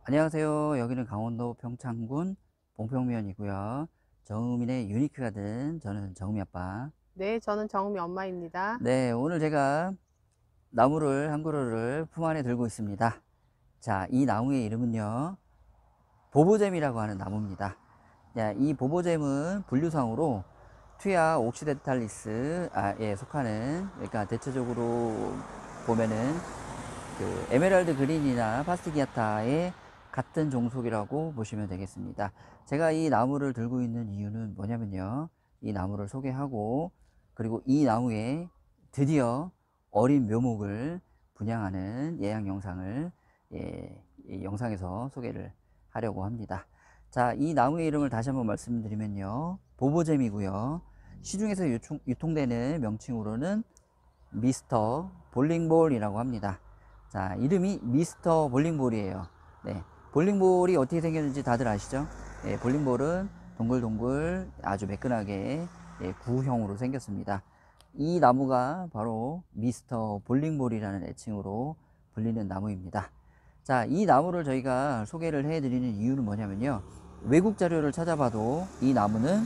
안녕하세요. 여기는 강원도 평창군 봉평면이고요. 정우민의 유니크 가든, 저는 정우미 아빠. 네, 저는 정미 엄마입니다. 네, 오늘 제가 나무를 한 그루를 품 안에 들고 있습니다. 자, 이 나무의 이름은요, 보보잼이라고 하는 나무입니다. 자, 이 보보잼은 분류상으로 투야 옥시덴탈리스에 속하는, 그러니까 대체적으로 보면은 그 에메랄드 그린이나 파스티기아타의 같은 종속이라고 보시면 되겠습니다. 제가 이 나무를 들고 있는 이유는 뭐냐면요, 이 나무를 소개하고, 그리고 이 나무에 드디어 어린 묘목을 분양하는 예약 영상을 이 영상에서 소개를 하려고 합니다. 자, 이 나무의 이름을 다시 한번 말씀드리면요, 보보잼이고요. 시중에서 유통되는 명칭으로는 미스터 볼링볼이라고 합니다. 자, 이름이 미스터 볼링볼이에요. 네, 볼링볼이 어떻게 생겼는지 다들 아시죠? 네, 볼링볼은 동글동글 아주 매끈하게 구형으로 생겼습니다. 이 나무가 바로 미스터 볼링볼이라는 애칭으로 불리는 나무입니다. 자, 이 나무를 저희가 소개를 해드리는 이유는 뭐냐면요, 외국 자료를 찾아봐도 이 나무는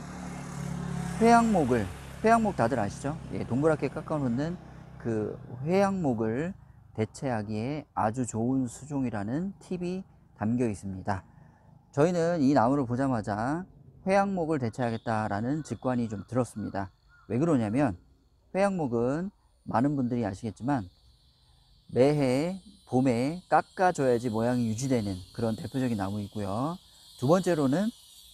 회양목을, 회양목 다들 아시죠? 예, 동그랗게 깎아 놓는 그 회양목을 대체하기에 아주 좋은 수종이라는 팁이 담겨 있습니다. 저희는 이 나무를 보자마자 회양목을 대체하겠다라는 직관이 좀 들었습니다. 왜 그러냐면, 회양목은 많은 분들이 아시겠지만 매해 봄에 깎아줘야지 모양이 유지되는 그런 대표적인 나무이고요. 두 번째로는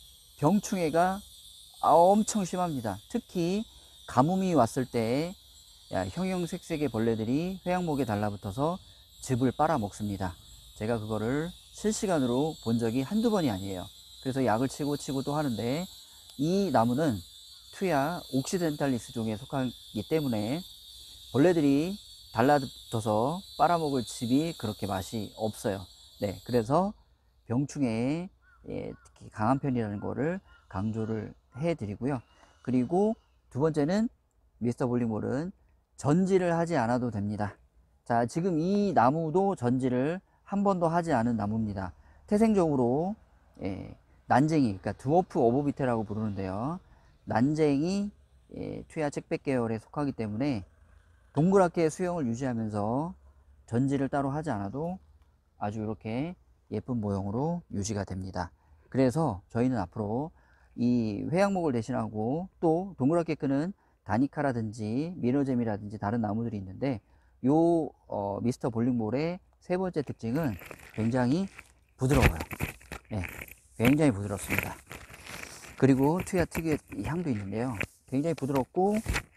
병충해가 엄청 심합니다. 특히 가뭄이 왔을 때 형형색색의 벌레들이 회양목에 달라붙어서 즙을 빨아먹습니다. 제가 그거를 실시간으로 본 적이 한두 번이 아니에요. 그래서 약을 치고 또 하는데, 이 나무는 투야 옥시덴탈리스 종에 속하기 때문에 벌레들이 달라붙어서 빨아먹을 즙이 그렇게 맛이 없어요. 네, 그래서 병충해에 특히 강한 편이라는 거를 강조를 해드리고요. 그리고 두 번째는, 미스터 볼링볼은 전지를 하지 않아도 됩니다. 자, 지금 이 나무도 전지를 한 번도 하지 않은 나무입니다. 태생적으로 난쟁이, 그러니까 드워프 오보비테라고 부르는데요, 난쟁이 투야 책백 계열에 속하기 때문에 동그랗게 수형을 유지하면서 전지를 따로 하지 않아도 아주 이렇게 예쁜 모형으로 유지가 됩니다. 그래서 저희는 앞으로 이 회양목을 대신하고 또 동그랗게 끄는 다니카라든지 미노잼이라든지 다른 나무들이 있는데, 요 미스터 볼링볼의 세 번째 특징은 굉장히 부드러워요. 네, 굉장히 부드럽습니다. 그리고 투야 특유의 향도 있는데요, 굉장히 부드럽고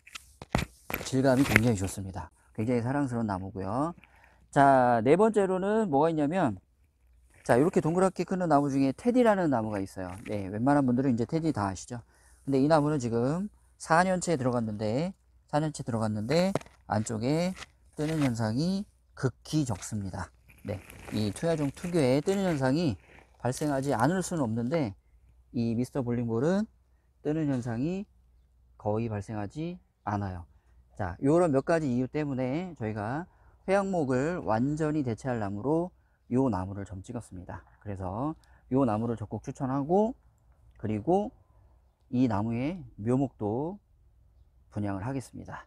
질감이 굉장히 좋습니다. 굉장히 사랑스러운 나무고요. 자, 네 번째로는 뭐가 있냐면, 자, 이렇게 동그랗게 크는 나무 중에 테디라는 나무가 있어요. 네, 웬만한 분들은 이제 테디 다 아시죠? 근데 이 나무는 지금 4년째 들어갔는데, 4년째 들어갔는데, 안쪽에 뜨는 현상이 극히 적습니다. 네, 이 투야종 특유의 뜨는 현상이 발생하지 않을 수는 없는데, 이 미스터 볼링볼은 뜨는 현상이 거의 발생하지 않아요. 자, 요런 몇 가지 이유 때문에 저희가 회양목을 완전히 대체할 나무로 요 나무를 좀 찍었습니다. 그래서 요 나무를 적극 추천하고, 그리고 이 나무의 묘목도 분양을 하겠습니다.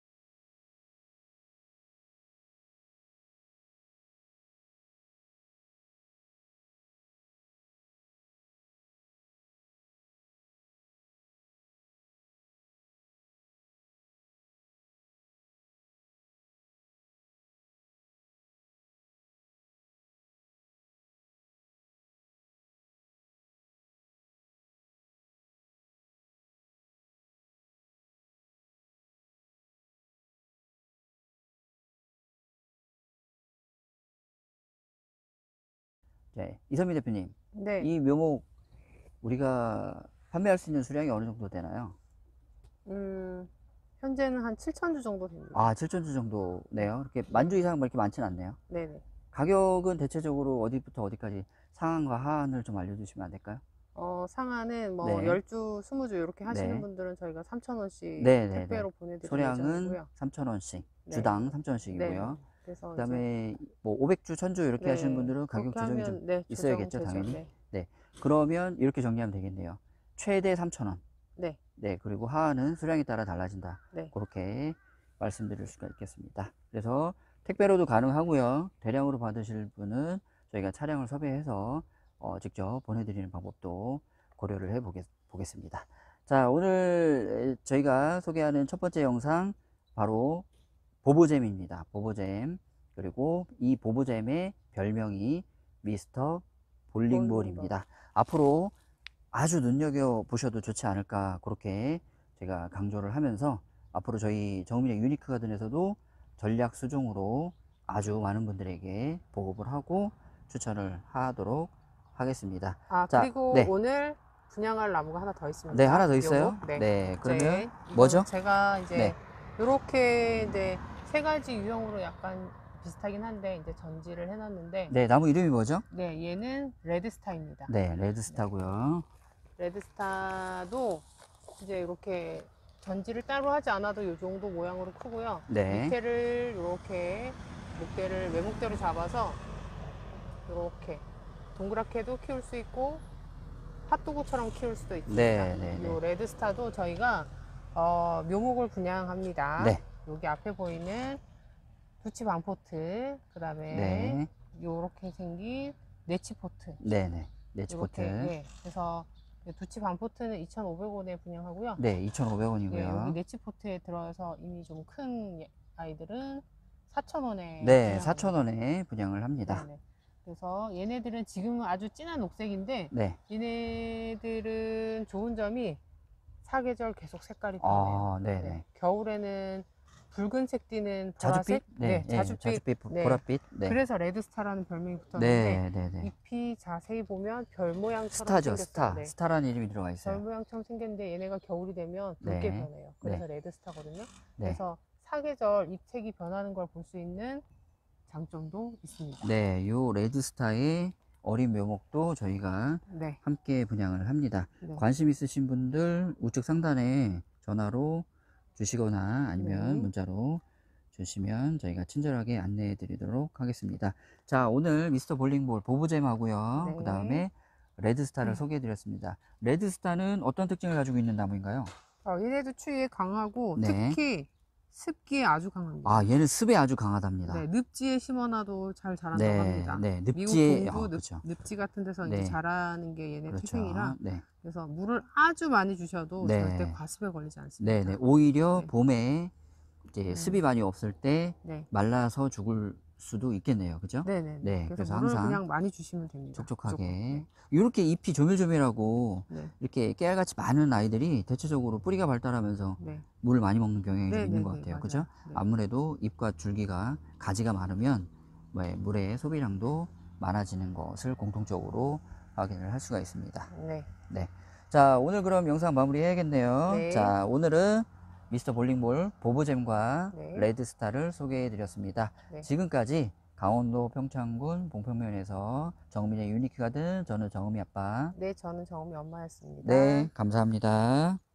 네, 이선미 대표님, 네, 이 묘목 우리가 판매할 수 있는 수량이 어느 정도 되나요? 음, 현재는 한 7,000주 정도 됩니다. 아, 7천주 네, 정도네요. 이렇게 네, 만주 이상 그렇게 많지는 않네요. 네네. 가격은 대체적으로 어디부터 어디까지 상한과 하한을 좀 알려주시면 안 될까요? 상한은 뭐 네, 10주, 20주 이렇게 하시는 네. 분들은 저희가 3,000원씩 네네네. 택배로 보내드릴 소량은 예정이고요. 3,000원씩, 네, 주당 네네. 3,000원씩이고요. 그래서 그다음에 뭐 500주, 1000주 이렇게 네, 하시는 분들은 가격 그렇게 조정이 하면, 좀 네, 있어야겠죠, 조정되죠. 당연히. 네. 네. 그러면 이렇게 정리하면 되겠네요. 최대 3,000원. 네. 네. 그리고 하한은 수량에 따라 달라진다. 네. 그렇게 말씀드릴 수가 있겠습니다. 그래서 택배로도 가능하고요. 대량으로 받으실 분은 저희가 차량을 섭외해서 직접 보내드리는 방법도 고려를 해 보겠습니다. 자, 오늘 저희가 소개하는 첫 번째 영상 바로 보보잼입니다. 보보잼. 그리고 이 보보잼의 별명이 미스터 볼링볼입니다. 앞으로 아주 눈여겨보셔도 좋지 않을까, 그렇게 제가 강조를 하면서 앞으로 저희 정민의 유니크 가든에서도 전략 수종으로 아주 많은 분들에게 보급을 하고 추천을 하도록 하겠습니다. 아, 자, 그리고 네. 오늘 분양할 나무가 하나 더 있습니다. 네, 하나 더 있어요. 요거. 네. 네, 그러면 이제 뭐죠? 제가 이제 네. 요렇게 이제 세 가지 유형으로 약간 비슷하긴 한데 이제 전지를 해놨는데 네, 나무 이름이 뭐죠? 네, 얘는 레드스타입니다. 네, 레드스타고요. 레드스타도 이제 이렇게 전지를 따로 하지 않아도 이 정도 모양으로 크고요. 네. 밑에를 이렇게 목대를 외목대로 잡아서 이렇게 동그랗게도 키울 수 있고 핫도그처럼 키울 수도 있습니다. 네, 네, 이 네. 레드스타도 저희가 묘목을 분양합니다. 네. 여기 앞에 보이는 두치 반포트, 그 다음에 네. 요렇게 생긴 네치포트. 네네. 네치포트. 요렇게, 네. 그래서 두치 반포트는 2,500원에 분양하고요. 네, 2,500원이고요. 네, 여기 네치포트에 들어서 이미 좀 큰 아이들은 4,000원에 네, 4,000원에 분양을 합니다. 네네. 그래서 얘네들은 지금은 아주 진한 녹색인데 네. 얘네들은 좋은 점이 사계절 계속 색깔이 변해요. 아, 네네. 네. 겨울에는 붉은색 띠는 자줏빛? 보라색, 네, 네, 자줏빛, 자줏빛, 네. 보랏빛. 네. 그래서 레드스타라는 별명이 붙었는데 네, 네, 네. 잎이 자세히 보면 별 모양처럼 스타죠, 생겼어요. 스타. 네. 스타라는 이름이 들어가 별 있어요. 모양처럼 생겼는데 얘네가 겨울이 되면 붉게 네. 변해요. 그래서 네. 레드스타거든요. 네. 그래서 사계절 잎색이 변하는 걸 볼 수 있는 장점도 있습니다. 네, 요 레드스타의 어린 묘목도 저희가 네. 함께 분양을 합니다. 네. 관심 있으신 분들 우측 상단에 전화로 주시거나 아니면 네. 문자로 주시면 저희가 친절하게 안내해 드리도록 하겠습니다. 자, 오늘 미스터 볼링볼 보보잼 하고요. 네. 그 다음에 레드스타를 소개해 드렸습니다. 레드스타는 어떤 특징을 가지고 있는 나무인가요? 얘네도 추위에 강하고 네. 특히 습기에 아주 강합니다. 아, 얘는 습에 아주 강하답니다. 네, 늪지에 심어놔도 잘 자란다고 네, 합니다. 네, 미국 늪지에, 동부 그렇죠. 늪지 같은 데서 네. 이제 자라는 게 얘네 그렇죠. 특징이라 네. 그래서 물을 아주 많이 주셔도 네. 절대 과습에 걸리지 않습니다. 네, 네. 오히려 네. 봄에 이제 습이 많이 없을 때 네. 말라서 죽을 수도 있겠네요. 그죠? 네네. 네, 그래서 그래서 물을 항상 그냥 많이 주시면 됩니다. 촉촉하게. 무조건. 이렇게 잎이 조밀조밀하고 네. 이렇게 깨알같이 많은 아이들이 대체적으로 뿌리가 발달하면서 네. 물을 많이 먹는 경향이 좀 네, 있는 네, 것 네, 같아요. 맞아요. 그죠? 네. 아무래도 잎과 줄기가 가지가 많으면 물의 소비량도 많아지는 것을 공통적으로 확인을 할 수가 있습니다. 네. 네. 자, 오늘 그럼 영상 마무리 해야겠네요. 네. 자, 오늘은 미스터 볼링볼 보보잼과 네. 레드스타를 소개해 드렸습니다. 네. 지금까지 강원도 평창군 봉평면에서 정민의 유니크 가든, 저는 정음이 아빠. 네, 저는 정음이 엄마였습니다. 네, 감사합니다.